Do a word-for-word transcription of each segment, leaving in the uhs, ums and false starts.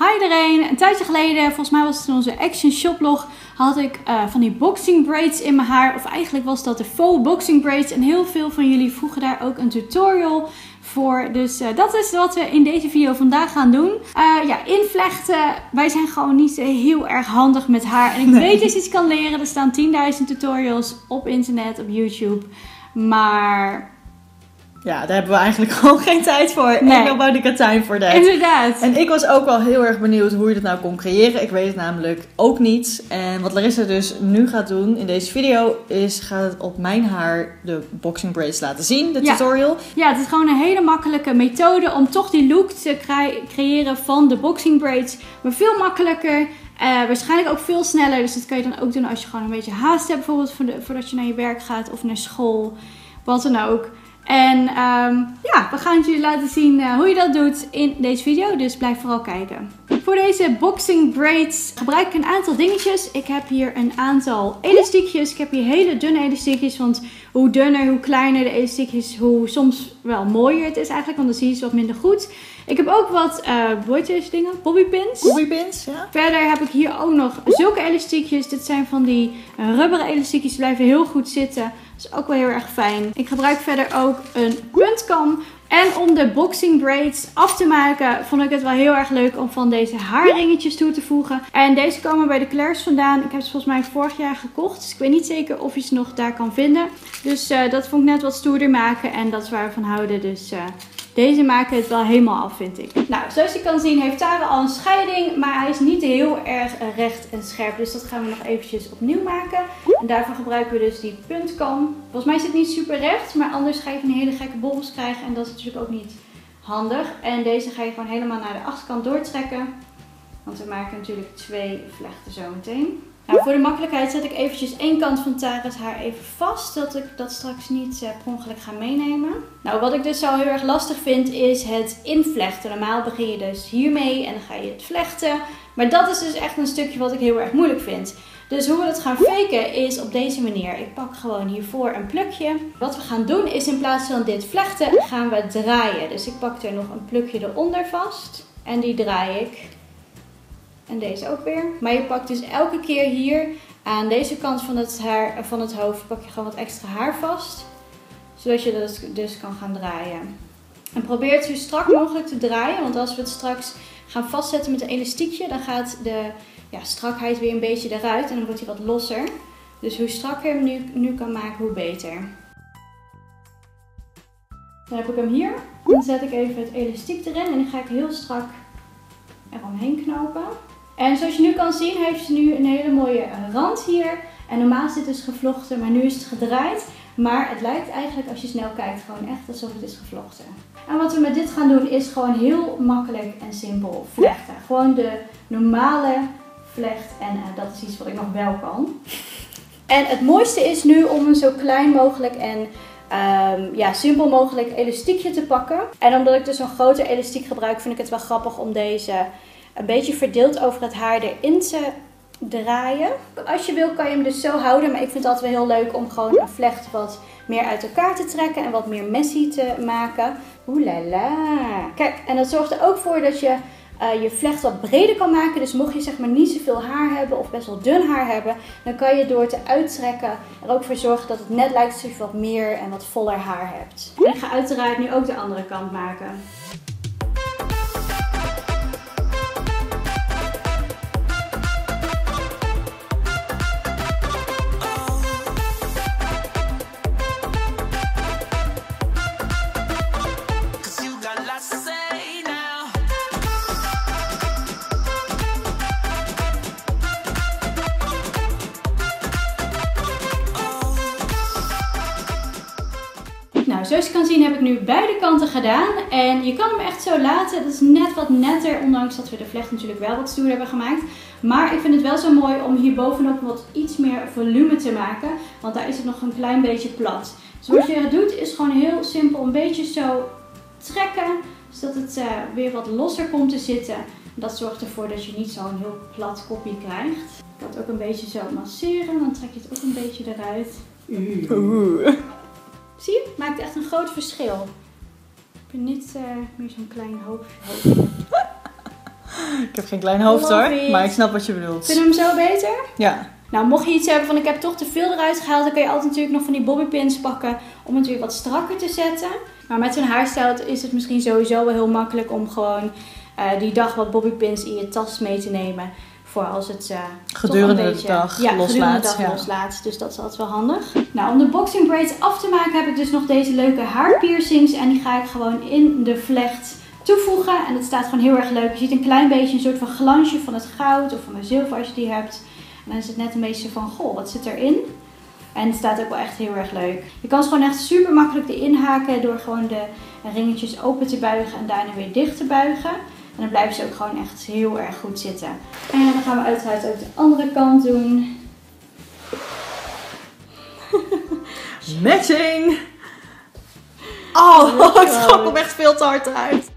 Hi iedereen! Een tijdje geleden, volgens mij was het in onze Action Shoplog, had ik uh, van die boxing braids in mijn haar. Of eigenlijk was dat de faux boxing braids. En heel veel van jullie vroegen daar ook een tutorial voor. Dus uh, dat is wat we in deze video vandaag gaan doen. Uh, ja, invlechten. Wij zijn gewoon niet heel erg handig met haar. En ik nee. weet dat je iets kan leren. Er staan tienduizend tutorials op internet, op YouTube. Maar... ja, daar hebben we eigenlijk gewoon geen tijd voor. Nee. Ik about the time for that. Inderdaad. En ik was ook wel heel erg benieuwd hoe je dat nou kon creëren. Ik weet het namelijk ook niet. En wat Larissa dus nu gaat doen in deze video is gaat het op mijn haar de boxing braids laten zien, de ja. tutorial. Ja, het is gewoon een hele makkelijke methode om toch die look te cre creëren van de boxing braids. Maar veel makkelijker. Uh, waarschijnlijk ook veel sneller. Dus dat kan je dan ook doen als je gewoon een beetje haast hebt. Bijvoorbeeld voordat je naar je werk gaat of naar school. Wat dan ook. En um, ja, we gaan het jullie laten zien uh, hoe je dat doet in deze video. Dus blijf vooral kijken. Voor deze boxing braids gebruik ik een aantal dingetjes. Ik heb hier een aantal elastiekjes. Ik heb hier hele dunne elastiekjes. Want hoe dunner, hoe kleiner de elastiekjes, hoe soms wel mooier het is eigenlijk. Want dan zie je ze wat minder goed. Ik heb ook wat, uh, hoe heet deze dingen? Bobbypins. Bobbypins, ja. Verder heb ik hier ook nog zulke elastiekjes. Dit zijn van die uh, rubberen elastiekjes. Die blijven heel goed zitten. Dat is ook wel heel erg fijn. Ik gebruik verder ook een puntkam. En om de boxing braids af te maken, vond ik het wel heel erg leuk om van deze haarringetjes toe te voegen. En deze komen bij de Claire's vandaan. Ik heb ze volgens mij vorig jaar gekocht. Dus ik weet niet zeker of je ze nog daar kan vinden. Dus uh, dat vond ik net wat stoerder maken. En dat is waar we van houden. Dus uh, deze maken het wel helemaal af, vind ik. Nou, zoals je kan zien heeft Tara al een scheiding. Maar hij is niet heel erg recht en scherp. Dus dat gaan we nog eventjes opnieuw maken. En daarvoor gebruiken we dus die puntkam. Volgens mij is het niet super recht. Maar anders ga je van die hele gekke bobbels krijgen. En dat is natuurlijk ook niet handig. En deze ga je gewoon helemaal naar de achterkant doortrekken. Want we maken natuurlijk twee vlechten zo meteen. Nou, voor de makkelijkheid zet ik eventjes één kant van Tara's haar even vast. Zodat ik dat straks niet uh, per ongeluk ga meenemen. Nou, wat ik dus zo heel erg lastig vind is het invlechten. Normaal begin je dus hiermee en dan ga je het vlechten. Maar dat is dus echt een stukje wat ik heel erg moeilijk vind. Dus hoe we dat gaan faken is op deze manier. Ik pak gewoon hiervoor een plukje. Wat we gaan doen is in plaats van dit vlechten gaan we draaien. Dus ik pak er nog een plukje eronder vast. En die draai ik. En deze ook weer. Maar je pakt dus elke keer hier aan deze kant van het, haar, van het hoofd pak je gewoon wat extra haar vast. Zodat je dat dus kan gaan draaien. En probeer het zo strak mogelijk te draaien. Want als we het straks gaan vastzetten met een elastiekje, dan gaat de ja, strakheid weer een beetje eruit. En dan wordt hij wat losser. Dus hoe strakker je hem nu, nu kan maken, hoe beter. Dan heb ik hem hier. Dan zet ik even het elastiek erin. En dan ga ik heel strak eromheen knopen. En zoals je nu kan zien heeft ze nu een hele mooie rand hier. En normaal zit het dus gevlochten, maar nu is het gedraaid. Maar het lijkt eigenlijk als je snel kijkt gewoon echt alsof het is gevlochten. En wat we met dit gaan doen is gewoon heel makkelijk en simpel vlechten. Gewoon de normale vlecht en uh, dat is iets wat ik nog wel kan. En het mooiste is nu om een zo klein mogelijk en um, ja, simpel mogelijk elastiekje te pakken. En omdat ik dus zo'n grote elastiek gebruik vind ik het wel grappig om deze een beetje verdeeld over het haar erin te draaien. Als je wil kan je hem dus zo houden, maar ik vind het altijd wel heel leuk om gewoon een vlecht wat meer uit elkaar te trekken en wat meer messy te maken. Oeh la la. Kijk, en dat zorgt er ook voor dat je uh, je vlecht wat breder kan maken. Dus mocht je zeg maar niet zoveel haar hebben of best wel dun haar hebben, dan kan je door te uittrekken er ook voor zorgen dat het net lijkt alsof je wat meer en wat voller haar hebt. En ik ga uiteraard nu ook de andere kant maken. Nou, zoals je kan zien heb ik nu beide kanten gedaan. En je kan hem echt zo laten. Dat is net wat netter, ondanks dat we de vlecht natuurlijk wel wat stoer hebben gemaakt. Maar ik vind het wel zo mooi om hier bovenop wat iets meer volume te maken. Want daar is het nog een klein beetje plat. Dus wat je doet is gewoon heel simpel een beetje zo trekken. Zodat het uh, weer wat losser komt te zitten. Dat zorgt ervoor dat je niet zo'n heel plat kopje krijgt. Ik kan het ook een beetje zo masseren. Dan trek je het ook een beetje eruit. Oeh. Zie je? Het maakt echt een groot verschil. Ik ben niet uh, meer zo'n klein hoofdje. Ik heb geen klein hoofd Love hoor, it. maar ik snap wat je bedoelt. Vind je hem zo beter? Ja. Nou, mocht je iets hebben van ik heb toch te veel eruit gehaald, dan kun je altijd natuurlijk nog van die bobbypins pakken om het weer wat strakker te zetten. Maar met zo'n haarstijl is het misschien sowieso wel heel makkelijk om gewoon uh, die dag wat bobbypins in je tas mee te nemen. Voor als het uh, gedurende toch een beetje, de dag ja, loslaat. gedurende de dag Ja. loslaat. Dus dat is altijd wel handig. Nou, om de boxing braids af te maken heb ik dus nog deze leuke haarpiercings. En die ga ik gewoon in de vlecht toevoegen. En dat staat gewoon heel erg leuk. Je ziet een klein beetje een soort van glansje van het goud of van de zilver als je die hebt. En dan is het net een beetje van, goh, wat zit erin? En het staat ook wel echt heel erg leuk. Je kan ze gewoon echt super makkelijk erin haken door gewoon de ringetjes open te buigen en daarna weer dicht te buigen. En dan blijven ze ook gewoon echt heel erg goed zitten. En dan gaan we uiteraard ook de andere kant doen. Matching! Oh, het gaat hem echt veel te hard uit.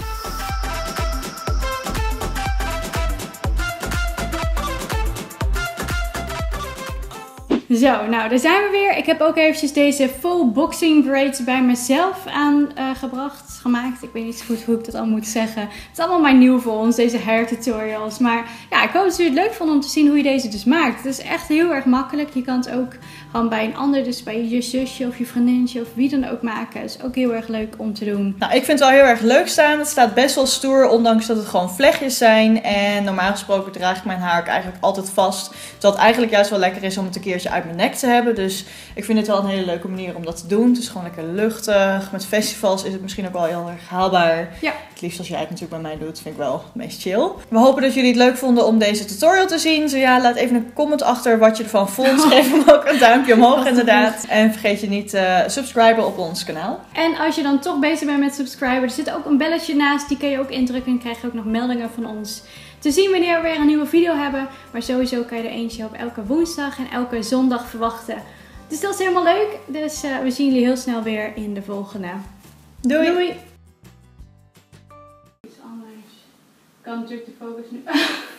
Zo, nou daar zijn we weer. Ik heb ook eventjes deze full boxing braids bij mezelf aangebracht, uh, gemaakt. Ik weet niet zo goed hoe ik dat al moet zeggen. Het is allemaal maar nieuw voor ons, deze hair tutorials. Maar ja, ik hoop dat jullie het leuk vonden om te zien hoe je deze dus maakt. Het is echt heel erg makkelijk. Je kan het ook gewoon bij een ander, dus bij je zusje of je vriendinnetje of wie dan ook maken. Het is ook heel erg leuk om te doen. Nou, ik vind het wel heel erg leuk staan. Het staat best wel stoer, ondanks dat het gewoon vlechtjes zijn. En normaal gesproken draag ik mijn haar ook eigenlijk altijd vast. Terwijl het eigenlijk juist wel lekker is om het een keertje uit mijn nek te hebben. Dus ik vind het wel een hele leuke manier om dat te doen. Het is gewoon lekker luchtig. Met festivals is het misschien ook wel heel erg haalbaar. Ja. Het liefst als jij het natuurlijk bij mij doet, vind ik wel het meest chill. We hopen dat jullie het leuk vonden om deze tutorial te zien. Zo ja, laat even een comment achter wat je ervan vond. Geef hem ook een duimpje omhoog inderdaad. En vergeet je niet te uh, subscriben op ons kanaal. En als je dan toch bezig bent met subscriben, er zit ook een belletje naast. Die kun je ook indrukken en krijg je ook nog meldingen van ons te zien wanneer we weer een nieuwe video hebben. Maar sowieso kan je er eentje op elke woensdag en elke zondag verwachten. Dus dat is helemaal leuk. Dus uh, we zien jullie heel snel weer in de volgende. Doei! Doei! Iets anders. Ik kan natuurlijk de focus nu...